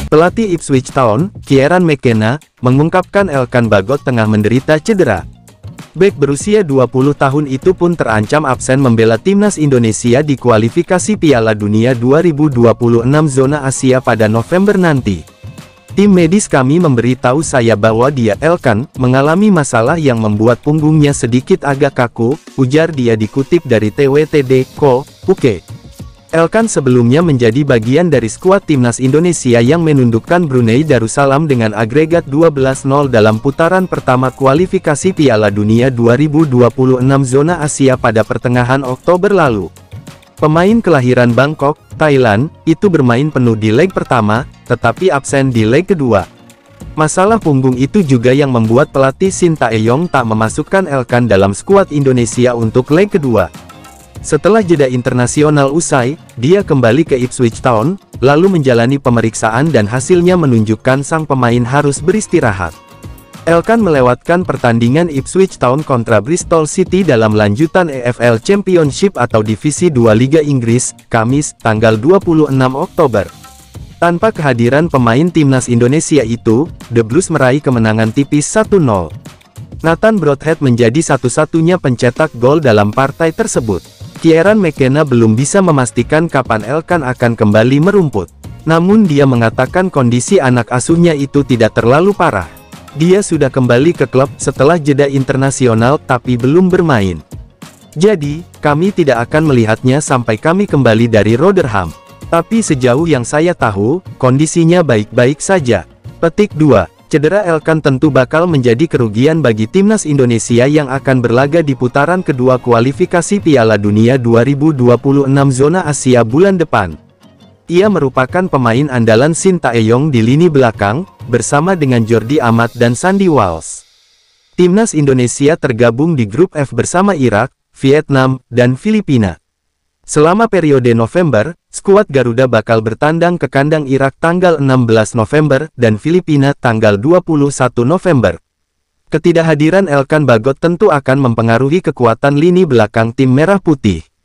Pelatih Ipswich Town, Kieran McKenna, mengungkapkan Elkan Bagot tengah menderita cedera. Bek berusia 20 tahun itu pun terancam absen membela timnas Indonesia di kualifikasi Piala Dunia 2026 zona Asia pada November nanti. Tim medis kami memberitahu saya bahwa dia Elkan mengalami masalah yang membuat punggungnya sedikit agak kaku, ujar dia dikutip dari twtd.co.uk. Elkan sebelumnya menjadi bagian dari skuad timnas Indonesia yang menundukkan Brunei Darussalam dengan agregat 12-0 dalam putaran pertama kualifikasi Piala Dunia 2026 zona Asia pada pertengahan Oktober lalu. Pemain kelahiran Bangkok, Thailand, itu bermain penuh di leg pertama, tetapi absen di leg kedua. Masalah punggung itu juga yang membuat pelatih Shin Tae-yong tak memasukkan Elkan dalam skuad Indonesia untuk leg kedua. Setelah jeda internasional usai, dia kembali ke Ipswich Town, lalu menjalani pemeriksaan dan hasilnya menunjukkan sang pemain harus beristirahat. Elkan melewatkan pertandingan Ipswich Town kontra Bristol City dalam lanjutan EFL Championship atau Divisi 2 Liga Inggris, Kamis, tanggal 26 Oktober. Tanpa kehadiran pemain timnas Indonesia itu, The Blues meraih kemenangan tipis 1-0. Nathan Broadhead menjadi satu-satunya pencetak gol dalam partai tersebut. Kieran McKenna belum bisa memastikan kapan Elkan akan kembali merumput. Namun dia mengatakan kondisi anak asuhnya itu tidak terlalu parah. Dia sudah kembali ke klub setelah jeda internasional tapi belum bermain. Jadi, kami tidak akan melihatnya sampai kami kembali dari Rotherham. Tapi sejauh yang saya tahu, kondisinya baik-baik saja. Petik 2. Cedera Elkan tentu bakal menjadi kerugian bagi timnas Indonesia yang akan berlaga di putaran kedua kualifikasi Piala Dunia 2026 zona Asia bulan depan. Ia merupakan pemain andalan Shin Tae-yong di lini belakang, bersama dengan Jordi Amat dan Sandy Walsh. Timnas Indonesia tergabung di grup F bersama Irak, Vietnam, dan Filipina. Selama periode November, skuad Garuda bakal bertandang ke kandang Irak tanggal 16 November, dan Filipina tanggal 21 November. Ketidakhadiran Elkan Bagot tentu akan mempengaruhi kekuatan lini belakang tim Merah Putih.